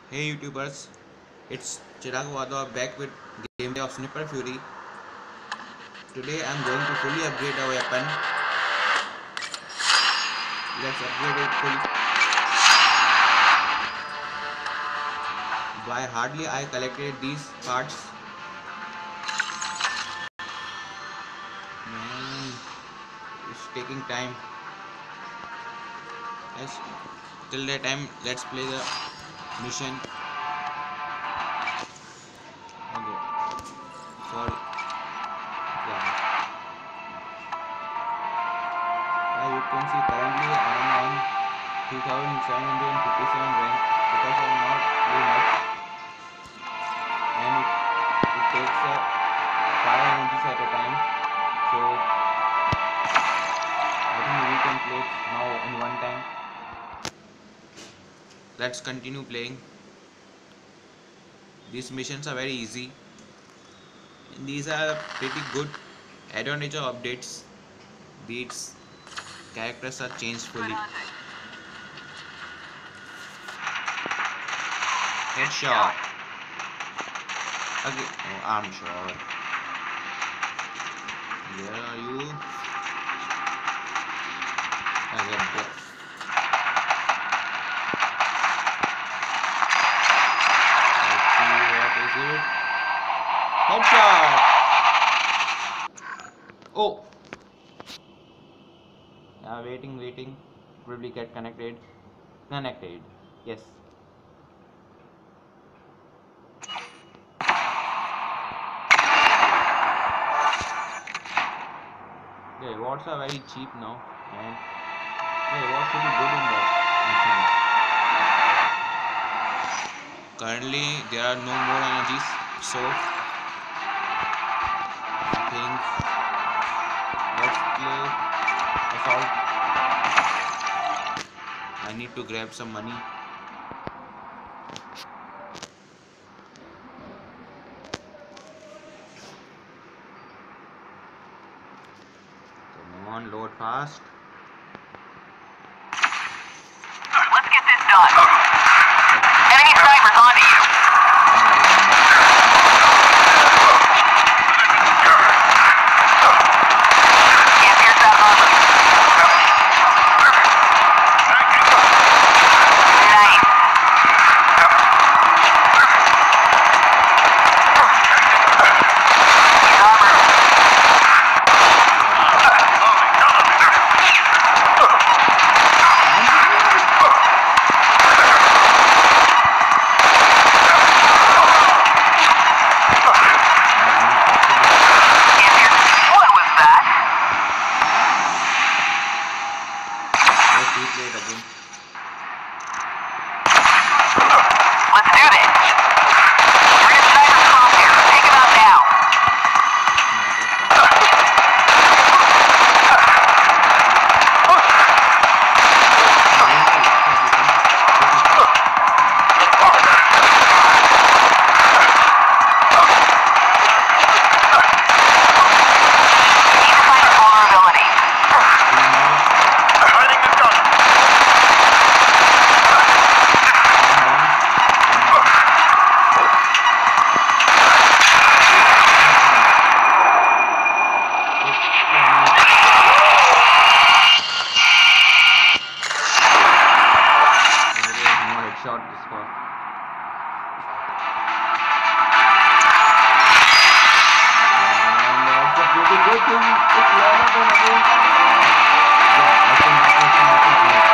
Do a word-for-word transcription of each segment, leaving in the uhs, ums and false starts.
Hey YouTubers, it's Chirag Wadhawa back with gameplay of Sniper Fury. Today I'm going to fully upgrade our weapon. Let's upgrade it fully. By hardly I collected these parts. Man, it's taking time. Yes. Till that time, let's play the mission. Okay. Sorry. Yeah. As you can see, currently I am on two thousand seven hundred fifty-seven rank because I am not play much, and it, it takes uh, five energies at a time. So I think we can play it now in one time. Let's continue playing. These missions are very easy, and these are pretty good advantage of updates. These characters are changed fully. Headshot. Okay, oh, arm shot. Where are you? Okay, there. Let's see what is it. Headshot. Oh. Yeah, waiting, waiting. Probably get connected. Connected. Yes. The rewards are very cheap now, and the rewards should be good in the missions. Currently, there are no more energies, so I think let's play assault. I need to grab some money. Come on, load fast. Let's get this done. Enemy snipers onto you. Can't pierce that armor. Nice. What was that? Let's replay it again. Let's do this. Three snipers close here. Take them out now. Need to find a vulnerability. Finding the gun. No headshot this far. And that's a pretty good thing. It's longer than again. Yeah, I can I can I can I can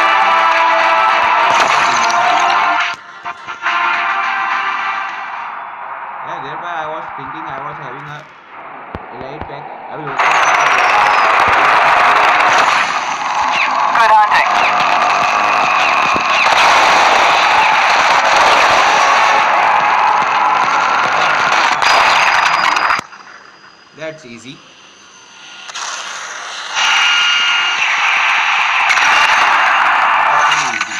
Yeah, thereby I was thinking I was having a elite pack. I will open Good hunting. That's easy. That's really easy.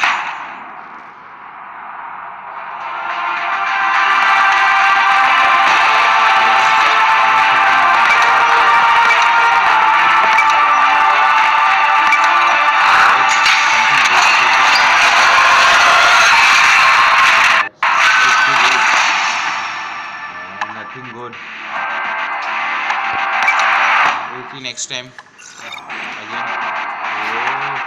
next time. Again. Oh.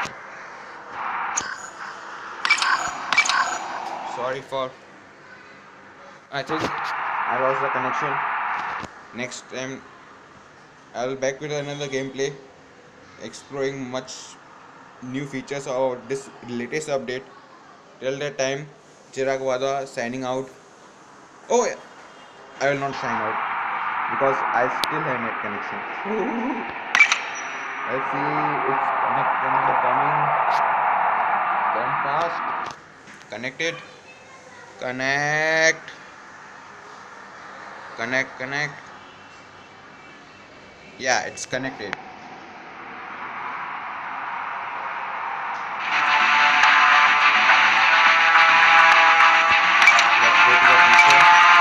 Sorry for. I think I lost the connection. Next time I will back with another gameplay, exploring much new features of this latest update. Till that time, Chirag Wada signing out. Oh, yeah. I will not sign out because I still have net connection. Let's see, it's connect, connect, coming. Come fast. Connected. Connect. Connect, connect. Yeah, it's connected. Let's go to the feature.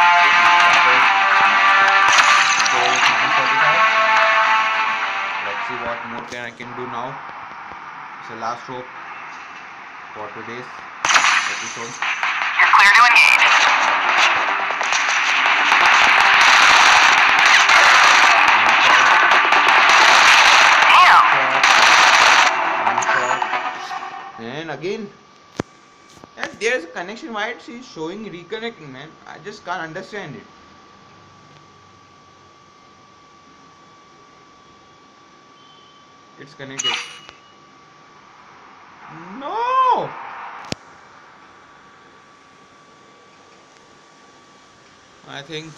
So it's nine forty-five. Let's see what more can I can do now. It's the last hope for today's episode. You're clear to engage. Damn! And again, and there's a connection. Why it's showing reconnecting, man? I just can't understand it. It's connected. No! I think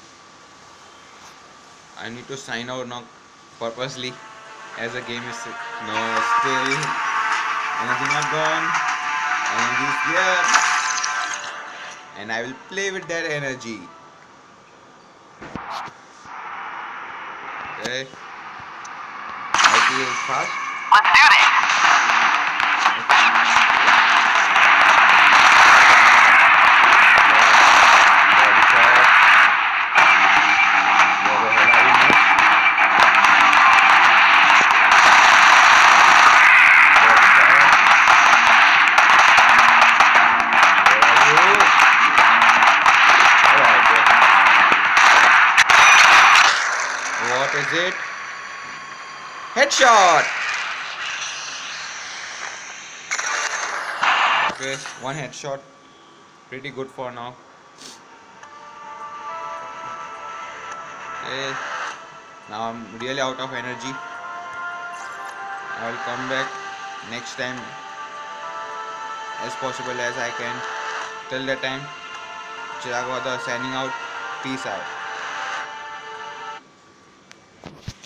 I need to sign out now purposely as the game is no still energy not gone. Energy is there. And I will play with that energy. Okay. I feel fast. Let's do this. Body shot. Where the hell are you, mate? Body shot. Where are you? Alright, yeah. What is it? Headshot! Okay, one headshot. Pretty good for now. Okay, now I'm really out of energy. I will come back next time as possible as I can. Till that time, Chirag Wada signing out. Peace out.